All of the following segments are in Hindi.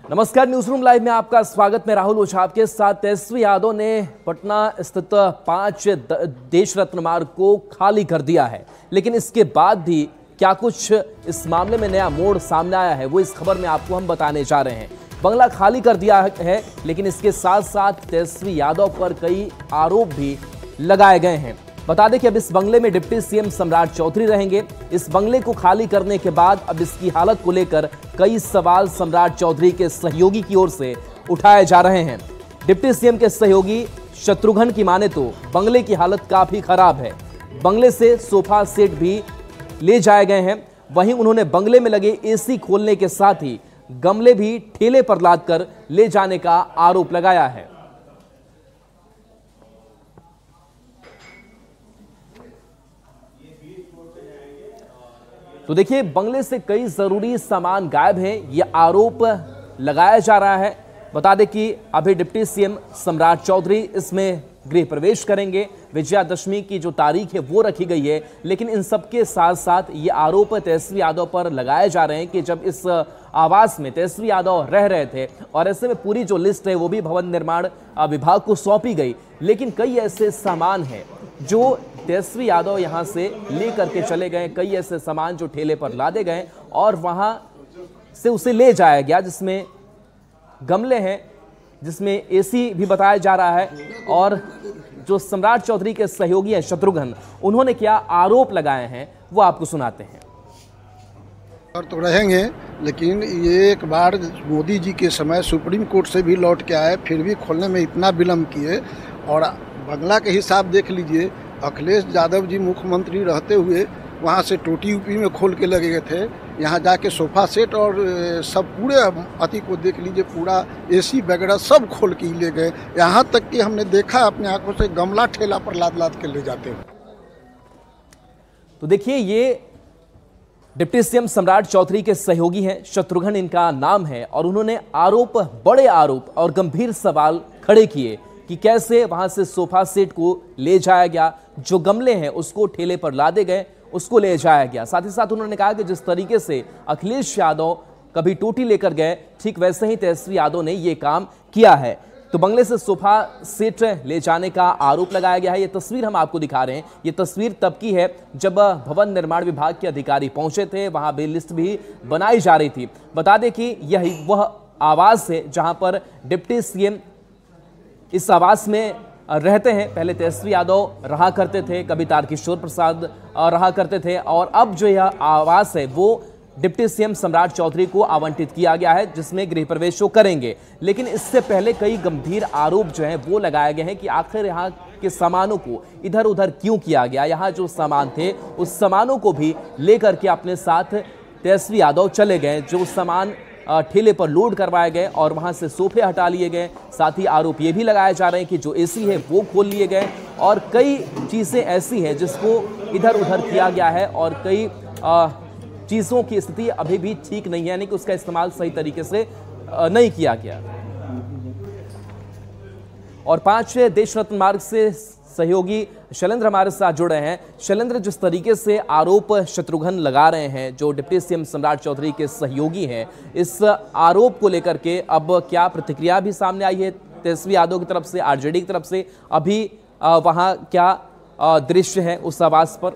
नमस्कार, न्यूज रूम लाइव में आपका स्वागत। मैं राहुल ओझा आपके साथ। तेजस्वी यादव ने पटना स्थित 5 देश रत्न मार्ग को खाली कर दिया है, लेकिन इसके बाद भी क्या कुछ इस मामले में नया मोड़ सामने आया है, वो इस खबर में आपको हम बताने जा रहे हैं। बंगला खाली कर दिया है, लेकिन इसके साथ साथ तेजस्वी यादव पर कई आरोप भी लगाए गए हैं। बता दें कि अब इस बंगले में डिप्टी सीएम सम्राट चौधरी रहेंगे। इस बंगले को खाली करने के बाद अब इसकी हालत को लेकर कई सवाल सम्राट चौधरी के सहयोगी की ओर से उठाए जा रहे हैं। डिप्टी सीएम के सहयोगी शत्रुघ्न की माने तो बंगले की हालत काफी खराब है। बंगले से सोफा सेट भी ले जाए गए हैं। वहीं उन्होंने बंगले में लगे एसी खोलने के साथ ही गमले भी ठेले पर लादकर ले जाने का आरोप लगाया है। तो देखिए, बंगले से कई जरूरी सामान गायब हैं, ये आरोप लगाया जा रहा है। बता दें कि अभी डिप्टी सीएम सम्राट चौधरी इसमें गृह प्रवेश करेंगे। विजयादशमी की जो तारीख है वो रखी गई है, लेकिन इन सब के साथ साथ ये आरोप तेजस्वी यादव पर लगाए जा रहे हैं कि जब इस आवास में तेजस्वी यादव रह रहे थे और ऐसे में पूरी जो लिस्ट है वो भी भवन निर्माण विभाग को सौंपी गई, लेकिन कई ऐसे सामान हैं जो तेजस्वी यादव यहां से लेकर के चले गए। कई ऐसे सामान जो ठेले पर लादे गए और वहां से उसे ले जाया गया, जिसमें गमले हैं, जिसमें एसी भी बताया जा रहा है। और जो सम्राट चौधरी के सहयोगी हैं शत्रुघ्न, उन्होंने क्या आरोप लगाए हैं वो आपको सुनाते हैं। और तो रहेंगे, लेकिन ये एक बार मोदी जी के समय सुप्रीम कोर्ट से भी लौट के आए, फिर भी खोलने में इतना विलम्ब किए। और बंगला के हिसाब देख लीजिए, अखिलेश यादव जी मुख्यमंत्री रहते हुए वहाँ से टोटी यूपी में खोल के लगे थे। यहाँ जाके सोफा सेट और सब पूरे अति को देख लीजिए, पूरा एसी वगैरह सब खोल के ले गए। यहाँ तक कि हमने देखा अपने आंखों से गमला ठेला पर लाद लाद के ले जाते हैं। तो देखिए, ये डिप्टी सीएम सम्राट चौधरी के सहयोगी हैं, शत्रुघ्न इनका नाम है, और उन्होंने आरोप, बड़े आरोप और गंभीर सवाल खड़े किए कि कैसे वहां से सोफा सेट को ले जाया गया, जो गमले हैं उसको ठेले पर लादे गए, उसको ले जाया गया। साथ ही साथ उन्होंने कहा कि जिस तरीके से अखिलेश यादव कभी टोटी लेकर गए, ठीक वैसे ही तेजस्वी यादव ने यह काम किया है। तो बंगले से सोफा सेट ले जाने का आरोप लगाया गया है। ये तस्वीर हम आपको दिखा रहे हैं। ये तस्वीर तब की है जब भवन निर्माण विभाग के अधिकारी पहुंचे थे, वहां बिल लिस्ट भी बनाई जा रही थी। बता दें कि यही वह आवास है जहां पर डिप्टी सीएम इस आवास में रहते हैं। पहले तेजस्वी यादव रहा करते थे, कभी तारकिशोर प्रसाद रहा करते थे, और अब जो यह आवास है वो डिप्टी सीएम सम्राट चौधरी को आवंटित किया गया है, जिसमें गृह प्रवेश वो करेंगे। लेकिन इससे पहले कई गंभीर आरोप जो हैं वो लगाए गए हैं कि आखिर यहाँ के सामानों को इधर उधर क्यों किया गया। यहाँ जो सामान थे उस सामानों को भी लेकर के अपने साथ तेजस्वी यादव चले गए। जो सामान ठेले पर लोड करवाए गए और वहां से सोफे हटा लिए गए। साथ ही आरोप ये भी लगाए जा रहे हैं कि जो एसी है वो खोल लिए गए, और कई चीजें ऐसी हैं जिसको इधर उधर किया गया है, और कई चीजों की स्थिति अभी भी ठीक नहीं है, यानी कि उसका इस्तेमाल सही तरीके से नहीं किया गया। और 5 देश रत्न मार्ग से सहयोगी शैलेंद्र हमारे साथ जुड़े हैं। शैलेंद्र, जिस तरीके से आरोप शत्रुघ्न लगा रहे हैं, जो डिप्टी सीएम सम्राट चौधरी के सहयोगी हैं, इस आरोप को लेकर के अब क्या प्रतिक्रिया भी सामने आई है तेजस्वी यादव की तरफ से, आरजेडी की तरफ से? अभी वहां क्या दृश्य है उस आवास पर?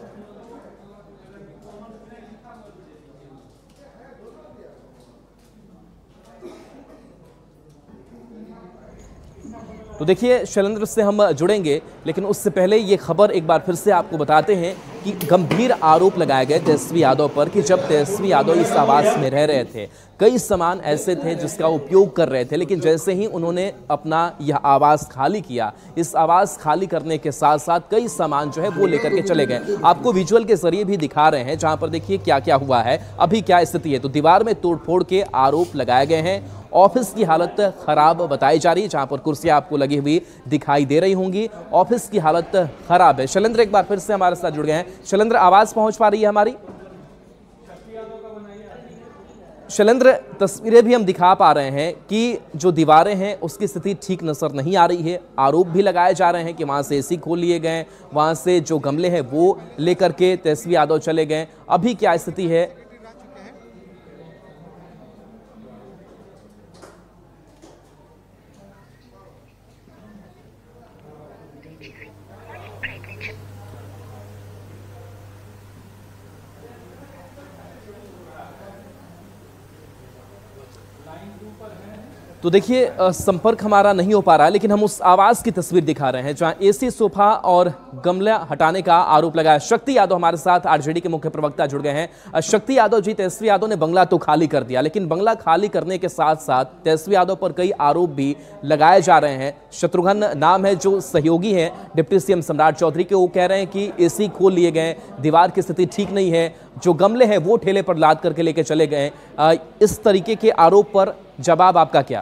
तो देखिए, शैलेंद्र से हम जुड़ेंगे, लेकिन उससे पहले ये खबर एक बार फिर से आपको बताते हैं कि गंभीर आरोप लगाए गए तेजस्वी यादव पर कि जब तेजस्वी यादव इस आवास में रह रहे थे, कई सामान ऐसे थे जिसका उपयोग कर रहे थे, लेकिन जैसे ही उन्होंने अपना यह आवास खाली किया, इस आवास खाली करने के साथ साथ कई सामान जो है वो लेकर के चले गए। आपको विजुअल के जरिए भी दिखा रहे हैं, जहां पर देखिए क्या क्या हुआ है, अभी क्या स्थिति है। तो दीवार में तोड़फोड़ के आरोप लगाए गए हैं। ऑफिस की हालत खराब बताई जा रही है, जहां पर कुर्सियां आपको लगी हुई दिखाई दे रही होंगी। ऑफिस की हालत खराब है। शैलेंद्र एक बार फिर से हमारे साथ जुड़ गए हैं। शैलेंद्र, आवाज पहुंच पा रही है हमारी? शैलेंद्र, तस्वीरें भी हम दिखा पा रहे हैं कि जो दीवारें हैं उसकी स्थिति ठीक नजर नहीं आ रही है। आरोप भी लगाए जा रहे हैं कि वहां से एसी खोल लिए गए, वहां से जो गमले हैं वो लेकर के तेजस्वी यादव चले गए। अभी क्या स्थिति है? तो देखिए संपर्क हमारा नहीं हो पा रहा है, लेकिन हम उस आवास की तस्वीर दिखा रहे हैं जहां एसी सोफा और गमला हटाने का आरोप लगाया। शक्ति यादव हमारे साथ आरजेडी के मुख्य प्रवक्ता जुड़ गए हैं। शक्ति यादव जी, तेजस्वी यादव ने बंगला तो खाली कर दिया, लेकिन बंगला खाली करने के साथ साथ तेजस्वी यादव पर कई आरोप भी लगाए जा रहे हैं। शत्रुघ्न नाम है जो सहयोगी हैं डिप्टी सीएम सम्राट चौधरी के, वो कह रहे हैं कि एसी खोल लिए गए, दीवार की स्थिति ठीक नहीं है, जो गमले हैं वो ठेले पर लाद करके लेके चले गए। इस तरीके के आरोप पर जवाब आपका क्या?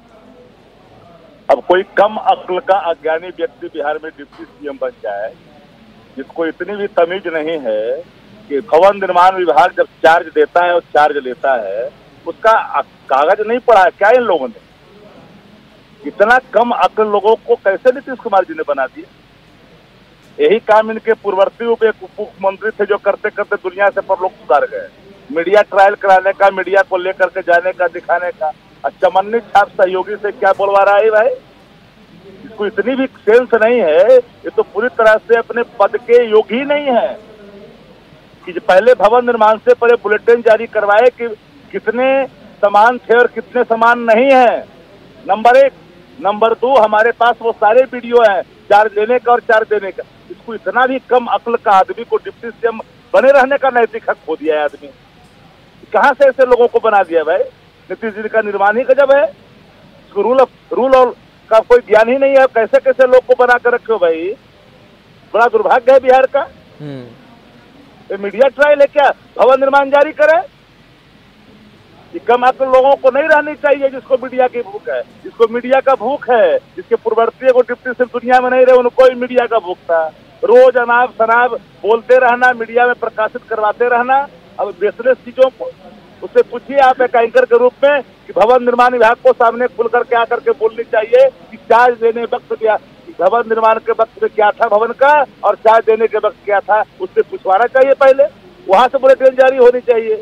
अब कोई कम अक्ल का अज्ञानी व्यक्ति बिहार में डिप्टी सीएम बन जाए, जिसको इतनी भी तमीज नहीं है कि भवन निर्माण विभाग जब चार्ज देता है और चार्ज लेता है, उसका कागज नहीं पढ़ा है क्या इन लोगों ने? इतना कम अक्ल लोगों को कैसे नीतीश कुमार जी ने बना दिया? यही काम इनके पूर्ववर्ती उप मुख्यमंत्री थे जो करते करते दुनिया से पर लोग सुधार गए। मीडिया ट्रायल कराने का, मीडिया को लेकर के जाने का, दिखाने का, चमन्नी छाप सहयोगी से क्या बोलवा रहा है भाई? इसको इतनी भी सेंस नहीं है, ये तो पूरी तरह से अपने पद के योग्य ही नहीं है कि पहले भवन निर्माण से पहले बुलेटिन जारी करवाए कि कितने सामान थे और कितने सामान नहीं है। नंबर 1। नंबर 2, हमारे पास वो सारे वीडियो हैं चार्ज लेने का और चार्ज देने का। इसको इतना भी कम अक्ल का आदमी को डिप्टी सीएम बने रहने का नैतिक हक खो दिया है आदमी। कहां से ऐसे लोगों को बना दिया भाई? नीतीश जी का निर्माण ही गजब है। इसको रूल और का कोई ज्ञान ही नहीं है। कैसे कैसे लोग को बना कर रखे हो भाई? बड़ा दुर्भाग्य है बिहार का। ये मीडिया ट्रायल है क्या? भवन निर्माण जारी करे? ये कम अक्ल लोगों को नहीं रहनी चाहिए जिसको मीडिया की भूख है, जिसको मीडिया का भूख है, जिसके पूर्ववर्ती को डिप्टी सिर्फ दुनिया में नहीं रहे, उनको ही मीडिया का भूख था। रोज अनाप शनाप बोलते रहना, मीडिया में प्रकाशित करवाते रहना। अब बेसलेस चीजों को उससे पूछिए आप एक एंकर के रूप में कि भवन निर्माण विभाग को सामने खुल करके आकर के बोलनी चाहिए कि चार्ज देने वक्त क्या, भवन निर्माण के वक्त में क्या था भवन का और चार्ज देने के वक्त क्या था, उससे पूछवाना चाहिए पहले। वहां से बुलेटिन जारी होनी चाहिए।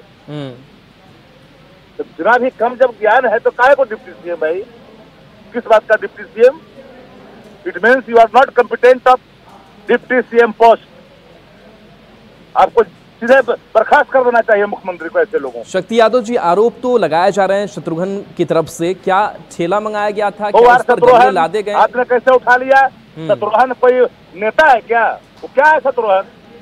तो जितना भी कम जब ज्ञान है तो काहे को डिप्टी सीएम भाई? किस बात का deputy CM? It means you are not competent of deputy CM post. आपको सीधे बर्खास्त कर देना चाहिए मुख्यमंत्री को ऐसे लोगों। शक्ति यादव जी, आरोप तो लगाए जा रहे हैं शत्रुघ्न की तरफ से, क्या ठेला मंगाया गया था? क्या उस पर गमले लादे गए? आपने कैसे उठा लिया? शत्रुघ्न कोई नेता है क्या? वो क्या है शत्रुघ्न?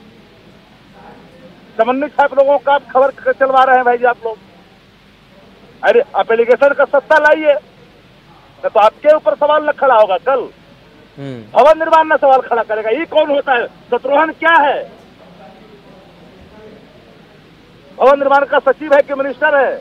चमन्नी छाप लोगों का आप खबर चलवा रहे हैं भाई जी आप लोग। अरे आप एलिगेशन का सत्ता लाइए, तो आपके ऊपर सवाल न खड़ा होगा कल। भवन निर्माण न सवाल खड़ा करेगा। ये कौन होता है? शत्रुघ्न क्या है? भवन निर्माण का सचिव है कि मिनिस्टर है?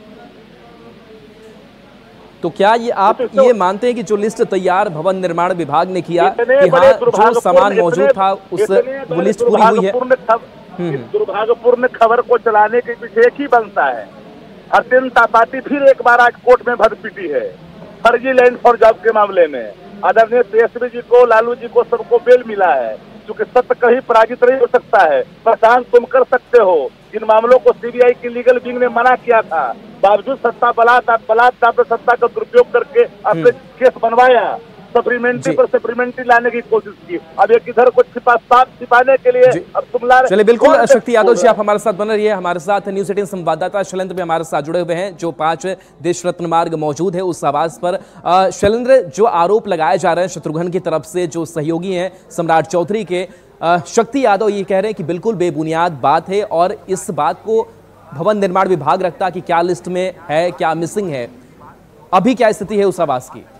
तो क्या ये आप ये मानते हैं कि जो लिस्ट तैयार भवन निर्माण विभाग ने किया कि हाँ जो सामान मौजूद था उस वो लिस्ट पूरी हुई है? दुर्भाग्यपूर्ण खबर को चलाने के पीछे एक ही बनता है। हरसिमरत पार्टी फिर एक बार आज कोर्ट में भर पिटी है फर्जी लैंड फॉर जॉब के मामले में। आदरणीय तेजस्वी जी को, लालू जी को, सबको बेल मिला है, क्योंकि सत्य कहीं पराजित नहीं हो सकता है। परेशान तुम कर सकते हो। जिन मामलों को सीबीआई की लीगल विंग ने मना किया था, बावजूद सत्ता बलात्कार सत्ता का दुरुपयोग करके अपने केस बनवाया, सप्लीमेंट्री पर सप्लीमेंट्री लाने की कोशिश की। अब एक इधर को छिपाने के लिए अब तुम ला रहे। चलिए बिल्कुल शक्ति यादव जी आप हमारे साथ बने रहिए। हमारे साथ न्यूज़ 18 संवाददाता शैलेंद्र भी हमारे साथ जुड़े हुए हैं जो 5 देश रत्न मार्ग मौजूद है उस आवास पर। शैलेंद्र, जो आरोप लगाए जा रहे हैं शत्रुघ्न की तरफ से जो सहयोगी हैं सम्राट चौधरी के, शक्ति यादव ये कह रहे हैं कि बिल्कुल बेबुनियाद बात है और इस बात को भवन निर्माण विभाग रखता कि क्या लिस्ट में है, क्या मिसिंग है। अभी क्या स्थिति है उस आवास की?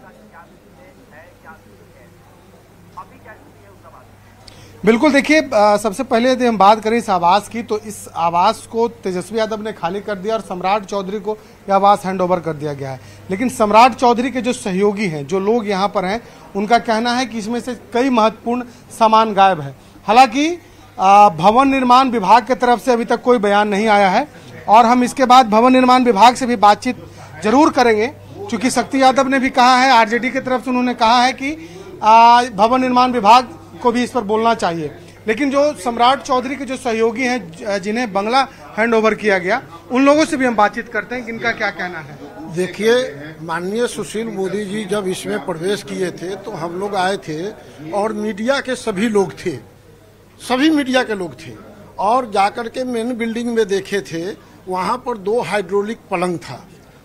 बिल्कुल, देखिए सबसे पहले यदि हम बात करें इस आवास की, तो इस आवास को तेजस्वी यादव ने खाली कर दिया और सम्राट चौधरी को यह आवास हैंडओवर कर दिया गया है। लेकिन सम्राट चौधरी के जो सहयोगी हैं, जो लोग यहाँ पर हैं, उनका कहना है कि इसमें से कई महत्वपूर्ण सामान गायब है। हालांकि भवन निर्माण विभाग की तरफ से अभी तक कोई बयान नहीं आया है और हम इसके बाद भवन निर्माण विभाग से भी बातचीत जरूर करेंगे, क्योंकि शक्ति यादव ने भी कहा है, आरजेडी की तरफ से उन्होंने कहा है कि भवन निर्माण विभाग को भी इस पर बोलना चाहिए। लेकिन जो सम्राट चौधरी के जो सहयोगी हैं जिन्हें बंगला हैंडओवर किया गया, उन लोगों से भी हम बातचीत करते हैं कि इनका क्या कहना है। देखिए, माननीय सुशील मोदी जी जब इसमें प्रवेश किए थे तो हम लोग आए थे और मीडिया के सभी लोग थे, सभी मीडिया के लोग थे, और जाकर के मेन बिल्डिंग में देखे थे, वहां पर 2 हाइड्रोलिक पलंग था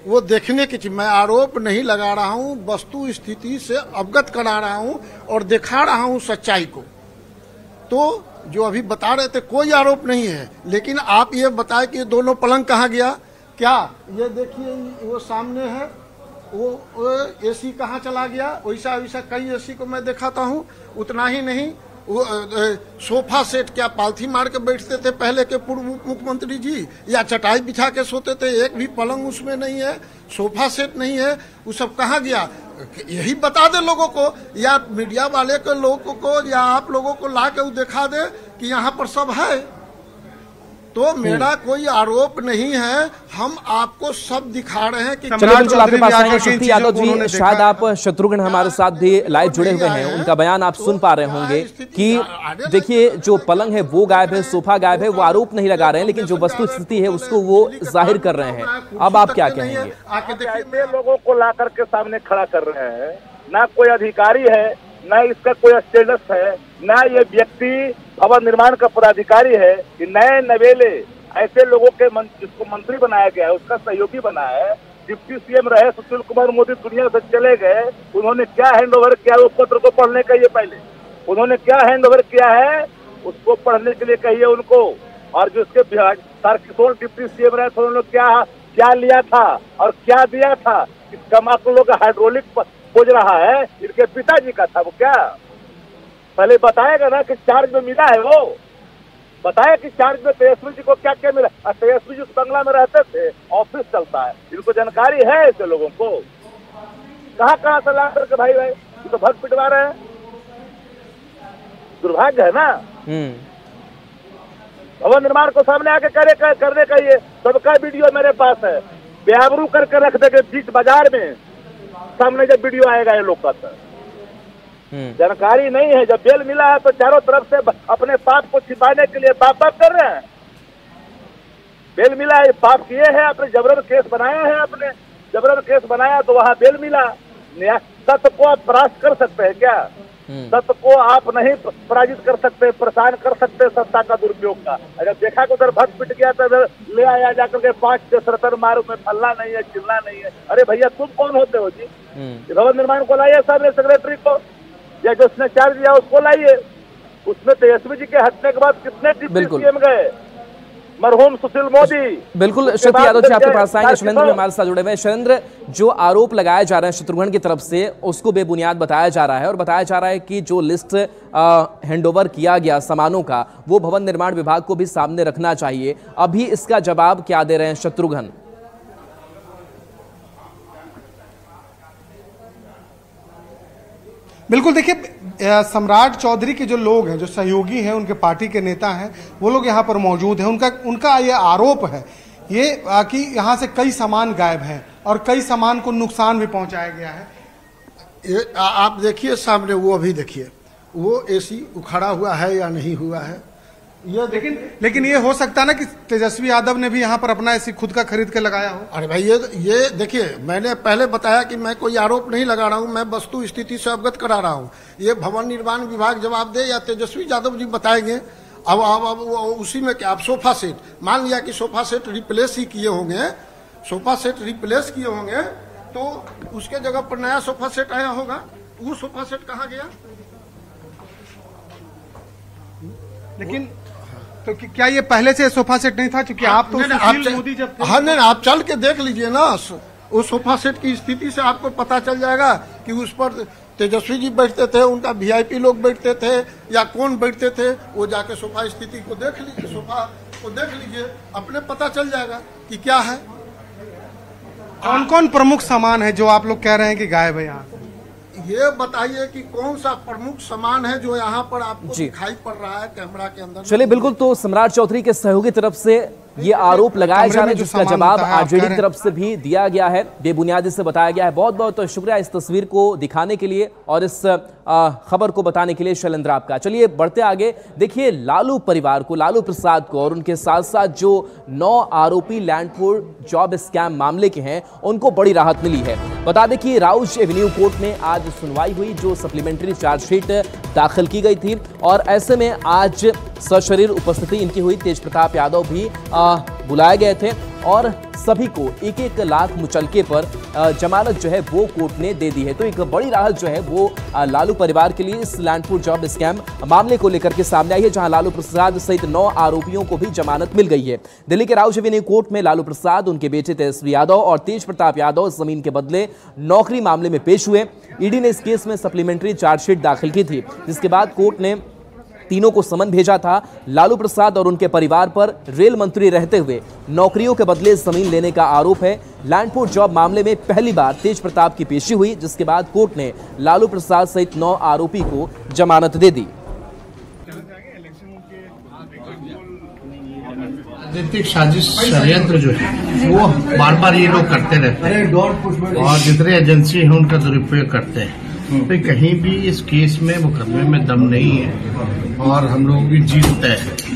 वो देखने की चीज। मैं आरोप नहीं लगा रहा हूं, वस्तु स्थिति से अवगत करा रहा हूं और दिखा रहा हूं सच्चाई को। तो जो अभी बता रहे थे कोई आरोप नहीं है, लेकिन आप ये बताएं कि दोनों पलंग कहाँ गया? क्या ये देखिए, वो सामने है, वो एसी कहाँ चला गया? वैसा वैसा कई एसी को मैं दिखाता हूँ। उतना ही नहीं, वो सोफा सेट क्या पालथी मार के बैठते थे पहले के पूर्व मुख्यमंत्री जी, या चटाई बिछा के सोते थे? एक भी पलंग उसमें नहीं है, सोफा सेट नहीं है, वो सब कहाँ गया? यही बता दे लोगों को, या मीडिया वाले के लोगों को, या आप लोगों को ला के वो दिखा दे कि यहाँ पर सब है। तो मेरा कोई आरोप नहीं है, हम आपको सब दिखा रहे हैं कि चलिए बिल्कुल आपके पास आएंगे शक्ति यादव जी। शायद आप शत्रुघ्न हमारे साथ भी लाइव जुड़े हुए हैं, उनका बयान आप सुन पा रहे होंगे कि देखिए जो पलंग है वो गायब है, सोफा गायब है। वो आरोप नहीं लगा रहे हैं, लेकिन जो वस्तु स्थिति है उसको वो जाहिर कर रहे हैं। अब आप क्या कहेंगे? ऐसे लोगों को ला करके सामने खड़ा कर रहे हैं, ना कोई अधिकारी है, ना इसका कोई स्टेटस है, ना ये व्यक्ति भवन निर्माण का पदाधिकारी है कि नए नवेले ऐसे लोगों के जिसको मंत्री बनाया गया है उसका सहयोगी बना है। डिप्टी सीएम रहे सुशील कुमार मोदी दुनिया से चले गए, उन्होंने क्या हैंड ओवर किया उस पत्र को पढ़ने का? ये पहले उन्होंने क्या हैंड ओवर किया है उसको पढ़ने के लिए कहिए उनको। और जिसके तारकिशोर डिप्टी सीएम रहे थे उन्होंने क्या लिया था और क्या दिया था? कमाकुलों का हाइड्रोलिक खोज रहा है, इनके पिताजी का था वो। क्या पहले बताएगा ना कि चार्ज में मिला है? वो बताया कि चार्ज में तेजस्वी जी को क्या क्या मिला। और तेजस्वी जी उस बंगला में रहते थे, ऑफिस चलता है, इनको जानकारी है ऐसे लोगों को। कहाँ से ला करके भाई ये तो भग पिटवा रहे हैं, दुर्भाग्य है ना। भवन निर्माण को सामने आके करने का ये सबका वीडियो मेरे पास है, बेआबरू करके रख देंगे बीच बाजार में, सामने जब वीडियो आएगा ये लोग का। जानकारी नहीं है, जब बेल मिला है तो चारों तरफ से अपने पाप को छिपाने के लिए पाप कर रहे हैं। बेल मिला है, पाप किए हैं, अपने जबरन केस बनाया है, अपने जबरन केस बनाया तो वहाँ बेल मिला। सत्य को आप परास्त कर सकते हैं क्या? सत्य को आप नहीं पराजित कर सकते, परेशान कर सकते सत्ता का दुरुपयोग का। अगर देखा कि उधर भक्त पिट गया तो उधर ले आया जाकर के 5 से 70 मारू में फलना नहीं है, चिल्ला नहीं है। अरे भैया तुम कौन होते हो जी? भवन निर्माण को लाइए सामने सेक्रेटरी को, या जो उसने चार्ज दिया उसको लाइए। उसमें तेजस्वी जी के हटने के बाद कितने डिप्टी सीएम गए? मरहूम सुशील मोदी। बिल्कुल शक्ति यादव जी आपके पास आएंगे। शैलेंद्र भी हमारे साथ जुड़े हुए हैं। शैलेंद्र, जो आरोप लगाए जा रहे हैं शत्रुघ्न की तरफ से उसको बेबुनियाद बताया जा रहा है, और बताया जा रहा है कि जो लिस्ट हैंडओवर किया गया सामानों का वो भवन निर्माण विभाग को भी सामने रखना चाहिए। अभी इसका जवाब क्या दे रहे हैं शत्रुघ्न? बिल्कुल देखिए, सम्राट चौधरी के जो लोग हैं, जो सहयोगी हैं, उनके पार्टी के नेता हैं, वो लोग यहाँ पर मौजूद हैं। उनका ये आरोप है ये कि यहाँ से कई सामान गायब हैं और कई सामान को नुकसान भी पहुंचाया गया है। ये आप देखिए सामने, वो अभी देखिए वो एसी उखड़ा हुआ है या नहीं हुआ है ये। लेकिन ये हो सकता है ना कि तेजस्वी यादव ने भी यहाँ पर अपना एसी खुद का खरीद के लगाया हो। अरे भाई ये देखिए, मैंने पहले बताया कि मैं कोई आरोप नहीं लगा रहा हूँ, मैं वस्तु स्थिति से अवगत करा रहा हूँ। ये भवन निर्माण विभाग जवाब दे या तेजस्वी यादव जी बताएंगे। अब उसी में क्या, आप सोफा सेट मान लिया कि सोफा सेट रिप्लेस ही किए होंगे, सोफा सेट रिप्लेस किए होंगे तो उसके जगह पर नया सोफा सेट आया होगा। वो सोफा सेट कहाँ गया? लेकिन तो क्या ये पहले से सोफा सेट नहीं था? क्योंकि आप तो मोदी जब नहीं, आप चल के देख लीजिए ना, उस सोफा सेट की स्थिति से आपको पता चल जाएगा कि उस पर तेजस्वी जी बैठते थे, उनका वीआईपी लोग बैठते थे या कौन बैठते थे। वो जाके सोफा स्थिति को देख लीजिए, सोफा को देख लीजिए, अपने पता चल जाएगा कि क्या है। कौन कौन प्रमुख सामान है जो आप लोग कह रहे हैं कि गायब है यहाँ? ये बताइए कि कौन सा प्रमुख सामान है जो यहाँ पर आपको दिखाई पड़ रहा है कैमरा के अंदर? चलिए बिल्कुल, तो सम्राट चौधरी के सहयोगी तरफ से ये आरोप लगाए जा रहे हैं, जिसका जवाब आरजेडी की तरफ से भी दिया गया है, बेबुनियादी से बताया गया है। बहुत बहुत तो शुक्रिया इस तस्वीर को दिखाने के लिए और इस खबर को बताने के लिए शैलेंद्र आपका। चलिए बढ़ते आगे। देखिए लालू परिवार को, लालू प्रसाद को और उनके साथ साथ जो 9 आरोपी लैंडपुर जॉब स्कैम मामले के हैं उनको बड़ी राहत मिली है। बता दें कि राउज एवेन्यू कोर्ट में आज सुनवाई हुई, जो सप्लीमेंट्री चार्जशीट दाखिल की गई थी, और ऐसे में आज सशरीर उपस्थिति इनकी हुई। तेज प्रताप यादव भी बुलाए गए थे और सभी को 1-1 लाख मुचलके पर जमानत जो है वो कोर्ट ने दे दी है। तो एक बड़ी राहत जो है वो लालू परिवार के लिए इस लैंड जॉब स्कैम मामले को लेकर के सामने आई है, जहां लालू प्रसाद सहित 9 आरोपियों को भी जमानत मिल गई है। दिल्ली के राउज एवेन्यू कोर्ट में लालू प्रसाद, उनके बेटे तेजस्वी यादव और तेज प्रताप यादव जमीन के बदले नौकरी मामले में पेश हुए। ईडी ने इस केस में सप्लीमेंट्री चार्जशीट दाखिल की थी, जिसके बाद कोर्ट ने तीनों को समन भेजा था। लालू प्रसाद और उनके परिवार पर रेल मंत्री रहते हुए नौकरियों के बदले जमीन लेने का आरोप है। लैंड पोर्ट जॉब मामले में पहली बार तेज प्रताप की पेशी हुई, जिसके बाद कोर्ट ने लालू प्रसाद सहित 9 आरोपी को जमानत दे दी। राजनीतिक साजिश षड्यंत्र जो है वो बार बार ये लोग करते रहते हैं और जितने एजेंसी हैं उनका दुरुपयोग करते हैं। तो कहीं भी इस केस में मुकदमे में दम नहीं है और हम लोगों की जीत तय है।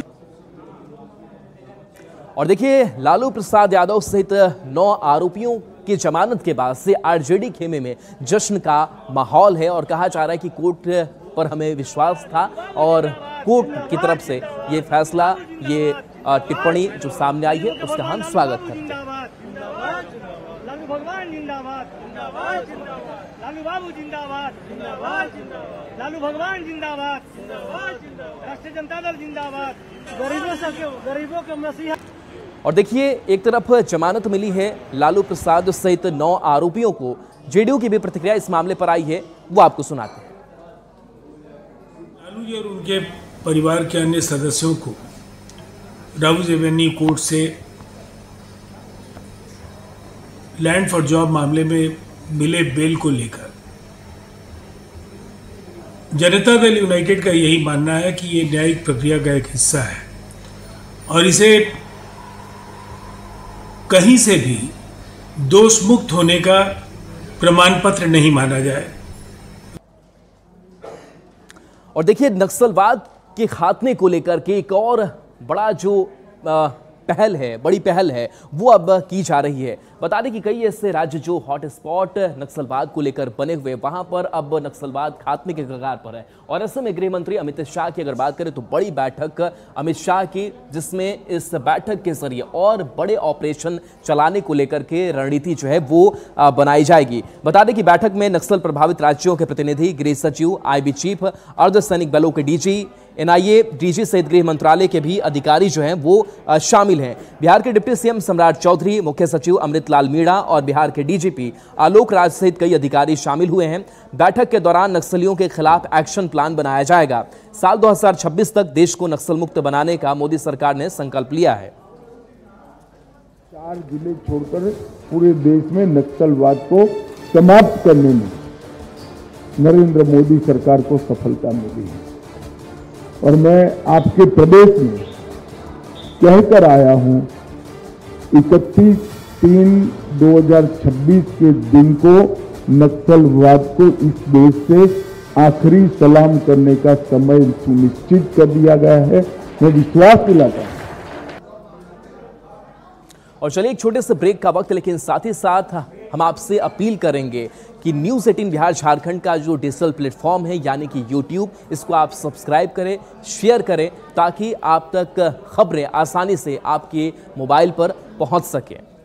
और देखिए, लालू प्रसाद यादव सहित 9 आरोपियों की जमानत के बाद से आरजेडी खेमे में जश्न का माहौल है और कहा जा रहा है कि कोर्ट पर हमें विश्वास था और कोर्ट की तरफ से ये फैसला, ये टिप्पणी जो सामने आई है उसका हम स्वागत करते हैं। लालू भगवान जिंदाबाद, लालू बाबू जिंदाबाद, लालू भगवान जिंदाबाद, राष्ट्रीय जनता दल जिंदाबाद, गरीबों के मसीहा। और देखिए, एक तरफ जमानत मिली है लालू प्रसाद सहित 9 आरोपियों को, जेडीयू की भी प्रतिक्रिया इस मामले पर आई है, वो आपको सुनाते हैं। लालू जी और उनके परिवार के अन्य सदस्यों को राउज एवेन्यू कोर्ट से लैंड फॉर जॉब मामले में मिले बेल को लेकर जनता दल यूनाइटेड का यही मानना है कि ये न्यायिक प्रक्रिया का एक हिस्सा है और इसे कहीं से भी दोष मुक्त होने का प्रमाण पत्र नहीं माना जाए। और देखिए, नक्सलवाद के खात्मे को लेकर के एक और बड़ा जो पहल है, बड़ी पहल है, वो अब की जा रही है। बता दें कि कई ऐसे राज्य जो हॉट स्पॉट नक्सलवाद को लेकर बने हुए, वहां पर अब नक्सलवाद खात्मे के कगार पर है। और ऐसे में गृह मंत्री अमित शाह की अगर बात करें तो बड़ी बैठक अमित शाह की, जिसमें इस बैठक के जरिए और बड़े ऑपरेशन चलाने को लेकर के रणनीति जो है वो बनाई जाएगी। बता दें कि बैठक में नक्सल प्रभावित राज्यों के प्रतिनिधि, गृह सचिव, आईबी चीफ, अर्धसैनिक बलों के डीजी, एनआईए डीजी सहित गृह मंत्रालय के भी अधिकारी जो हैं वो शामिल हैं। बिहार के डिप्टी सीएम सम्राट चौधरी, मुख्य सचिव अमृतलाल मीणा और बिहार के डीजीपी आलोक राज सहित कई अधिकारी शामिल हुए हैं। बैठक के दौरान नक्सलियों के खिलाफ एक्शन प्लान बनाया जाएगा। साल 2026 तक देश को नक्सल मुक्त बनाने का मोदी सरकार ने संकल्प लिया है। 4 जिले छोड़कर पूरे देश में नक्सलवाद को समाप्त करने में नरेंद्र मोदी सरकार को सफलता मिली है और मैं आपके प्रदेश में कहकर आया हूं, 31/3/2026 के दिन को नक्सलवाद को इस देश से आखिरी सलाम करने का समय सुनिश्चित कर दिया गया है। मैं विश्वास दिलाता हूं। और चलिए, एक छोटे से ब्रेक का वक्त, लेकिन साथ ही साथ हम आपसे अपील करेंगे कि न्यूज़ 18 बिहार झारखंड का जो डिजिटल प्लेटफॉर्म है यानी कि यूट्यूब, इसको आप सब्सक्राइब करें, शेयर करें, ताकि आप तक खबरें आसानी से आपके मोबाइल पर पहुंच सकें।